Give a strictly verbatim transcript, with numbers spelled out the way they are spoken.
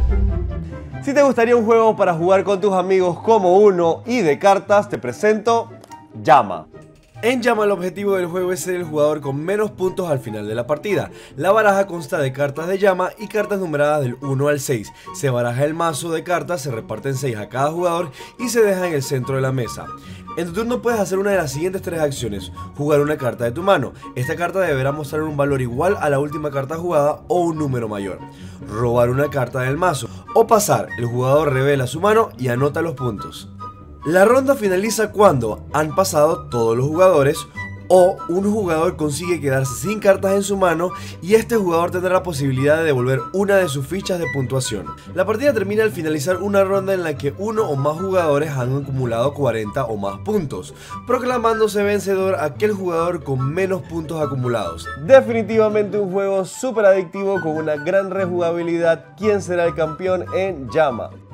Si te gustaría un juego para jugar con tus amigos como Uno y de cartas, te presento Llama. En Llama el objetivo del juego es ser el jugador con menos puntos al final de la partida. La baraja consta de cartas de llama y cartas numeradas del uno al seis. Se baraja el mazo de cartas, se reparten seis a cada jugador y se deja en el centro de la mesa. En tu turno puedes hacer una de las siguientes tres acciones: jugar una carta de tu mano. Esta carta deberá mostrar un valor igual a la última carta jugada o un número mayor. Robar una carta del mazo o pasar. El jugador revela su mano y anota los puntos. La ronda finaliza cuando han pasado todos los jugadores o un jugador consigue quedarse sin cartas en su mano y este jugador tendrá la posibilidad de devolver una de sus fichas de puntuación. La partida termina al finalizar una ronda en la que uno o más jugadores han acumulado cuarenta o más puntos, proclamándose vencedor aquel jugador con menos puntos acumulados. Definitivamente un juego súper adictivo con una gran rejugabilidad. ¿Quién será el campeón en Llama?